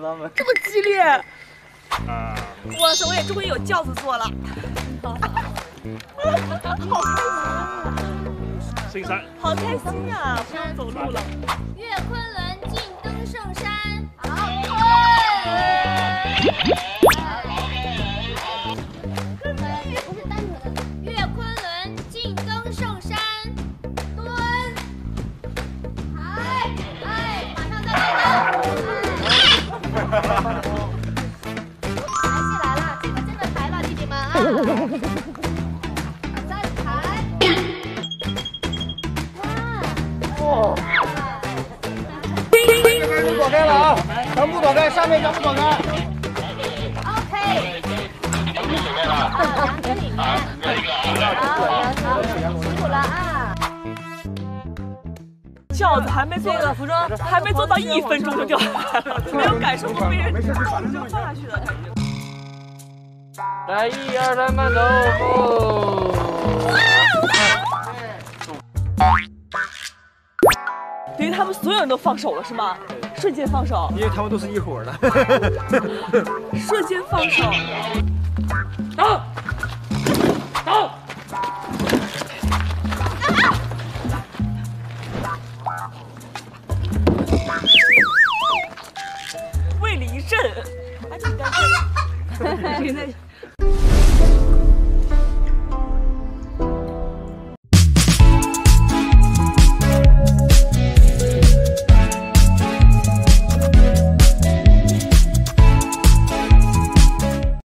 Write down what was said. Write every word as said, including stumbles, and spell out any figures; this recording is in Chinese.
他们。 这么激烈！ 啊！ 哇塞，我也终于有轿子坐了。好新山， 好开心呀！不用走路了。 岳昆仑进登圣山。好，不是单纯的。岳昆仑进登圣山。蹲。哎哎，马上再来登。抬起来了，这个真的抬了，弟弟们啊！再抬。 哦。这边就躲开了啊！全部躲开，上面全部躲开。 OK。啊，这里面。好，好，辛苦了啊！ 轿子还没坐到服装，还没坐到一分钟就掉下来了，没有感受过被人动就放下去的感觉。 来，一二三，慢走。 等于他们所有人都放手了是吗？瞬间放手。 因为他们都是一伙的。 瞬间放手。 走，走。 胃里一震，还挺干净。现在